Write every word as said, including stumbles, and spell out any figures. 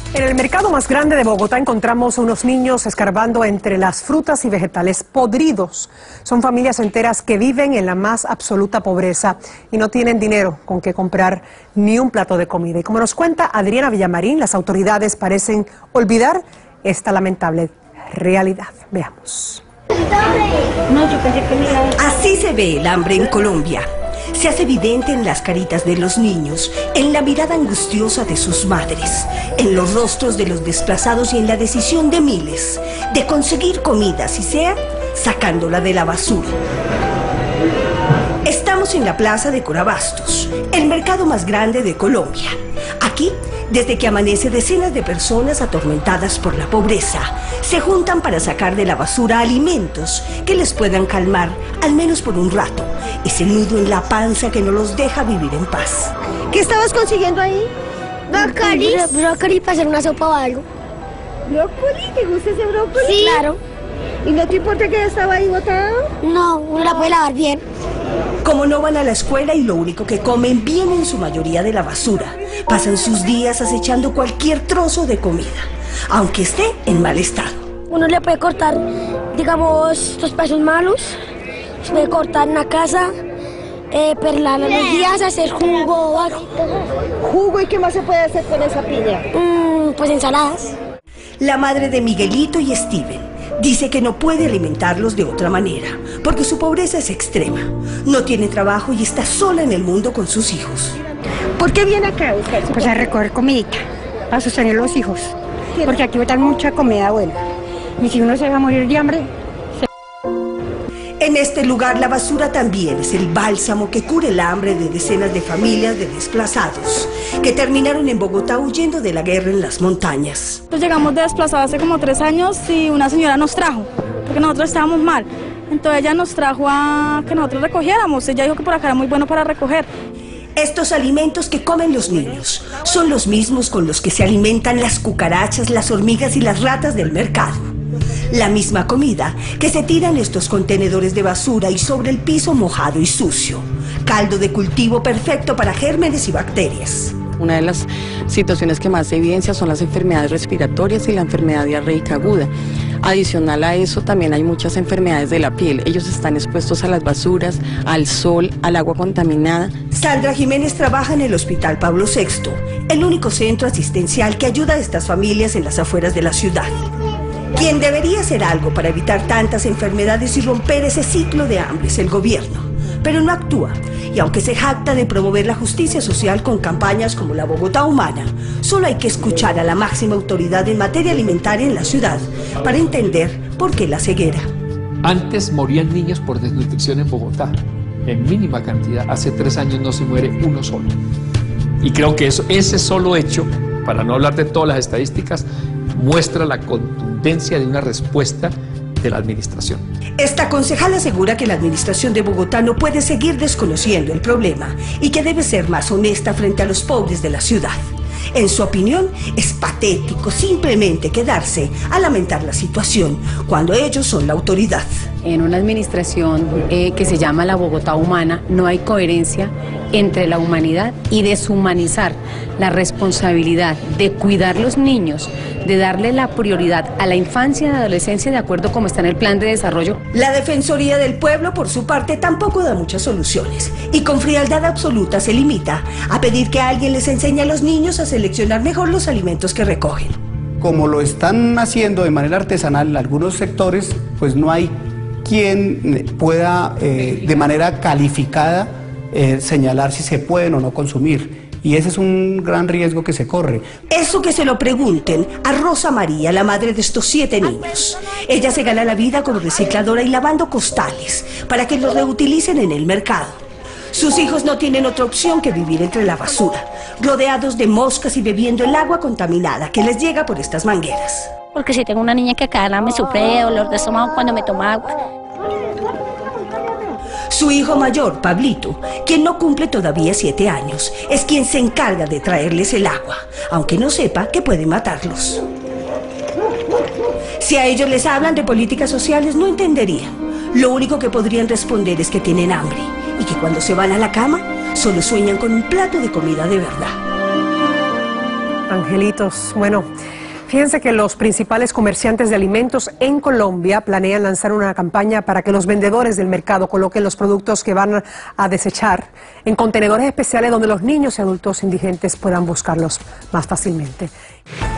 En el mercado más grande de Bogotá encontramos a unos niños escarbando entre las frutas y vegetales podridos. Son familias enteras que viven en la más absoluta pobreza y no tienen dinero con que comprar ni un plato de comida. Y como nos cuenta Adriana Villamarín, las autoridades parecen olvidar esta lamentable realidad. Veamos. Así se ve el hambre en Colombia. Se hace evidente en las caritas de los niños, en la mirada angustiosa de sus madres, en los rostros de los desplazados y en la decisión de miles de conseguir comida, si sea, sacándola de la basura. Estamos en la plaza de Corabastos, el mercado más grande de Colombia. Aquí, desde que amanece, decenas de personas atormentadas por la pobreza se juntan para sacar de la basura alimentos que les puedan calmar, al menos por un rato, ese nudo en la panza que no los deja vivir en paz. ¿Qué estabas consiguiendo ahí? Brócoli. Brócoli para hacer una sopa o algo. ¿Brócoli? ¿Te gusta ese brócoli? Sí. Claro. ¿Y no te importa que estaba ahí botado? No, uno la puede lavar bien. Como no van a la escuela y lo único que comen viene en su mayoría de la basura, pasan sus días acechando cualquier trozo de comida, aunque esté en mal estado. Uno le puede cortar, digamos, estos pedazos malos, se puede cortar en la casa, eh, perlar los días, hacer jugo o algo. ¿Jugo? ¿Y qué más se puede hacer con esa piña? Mm, pues ensaladas. La madre de Miguelito y Steven dice que no puede alimentarlos de otra manera, porque su pobreza es extrema. No tiene trabajo y está sola en el mundo con sus hijos. ¿Por qué viene acá a buscar su Pues a recoger comidita, a sostener los hijos, porque aquí botan mucha comida buena. Y si uno se va a morir de hambre... En este lugar la basura también es el bálsamo que cura el hambre de decenas de familias de desplazados que terminaron en Bogotá huyendo de la guerra en las montañas. Pues llegamos de desplazados hace como tres años y una señora nos trajo, porque nosotros estábamos mal. Entonces ella nos trajo a que nosotros recogiéramos. Ella dijo que por acá era muy bueno para recoger. Estos alimentos que comen los niños son los mismos con los que se alimentan las cucarachas, las hormigas y las ratas del mercado. La misma comida que se tira en estos contenedores de basura y sobre el piso mojado y sucio. Caldo de cultivo perfecto para gérmenes y bacterias. Una de las situaciones que más se evidencia son las enfermedades respiratorias y la enfermedad diarreica aguda. Adicional a eso, también hay muchas enfermedades de la piel. Ellos están expuestos a las basuras, al sol, al agua contaminada. Sandra Jiménez trabaja en el Hospital Pablo sexto, el único centro asistencial que ayuda a estas familias en las afueras de la ciudad. Quien debería hacer algo para evitar tantas enfermedades y romper ese ciclo de hambre es el gobierno, pero no actúa. Y aunque se jacta de promover la justicia social con campañas como la Bogotá Humana, solo hay que escuchar a la máxima autoridad en materia alimentaria en la ciudad para entender por qué la ceguera. Antes morían niños por desnutrición en Bogotá, en mínima cantidad. Hace tres años no se muere uno solo. Y creo que eso, ese solo hecho, para no hablar de todas las estadísticas, muestra la contundencia de una respuesta de la administración. Esta concejal asegura que la administración de Bogotá no puede seguir desconociendo el problema y que debe ser más honesta frente a los pobres de la ciudad. En su opinión, es patético simplemente quedarse a lamentar la situación cuando ellos son la autoridad. En una administración eh, que se llama la Bogotá Humana, no hay coherencia entre la humanidad y deshumanizar la responsabilidad de cuidar los niños, de darle la prioridad a la infancia y adolescencia de acuerdo como está en el plan de desarrollo. La Defensoría del Pueblo, por su parte, tampoco da muchas soluciones y con frialdad absoluta se limita a pedir que alguien les enseñe a los niños a seleccionar mejor los alimentos que recogen. Como lo están haciendo de manera artesanal en algunos sectores, pues no hay quien pueda eh, de manera calificada eh, señalar si se pueden o no consumir. Y ese es un gran riesgo que se corre. Eso que se lo pregunten a Rosa María, la madre de estos siete niños. Ella se gana la vida como recicladora y lavando costales para que los reutilicen en el mercado. Sus hijos no tienen otra opción que vivir entre la basura, rodeados de moscas y bebiendo el agua contaminada que les llega por estas mangueras. Porque si tengo una niña que cada nada me sufre de dolor de estómago cuando me toma agua. Su hijo mayor, Pablito, quien no cumple todavía siete años, es quien se encarga de traerles el agua, aunque no sepa que puede matarlos. Si a ellos les hablan de políticas sociales, no entenderían. Lo único que podrían responder es que tienen hambre y que cuando se van a la cama, solo sueñan con un plato de comida de verdad. Angelitos, bueno, fíjense que los principales comerciantes de alimentos en Colombia planean lanzar una campaña para que los vendedores del mercado coloquen los productos que van a desechar en contenedores especiales donde los niños y adultos indigentes puedan buscarlos más fácilmente.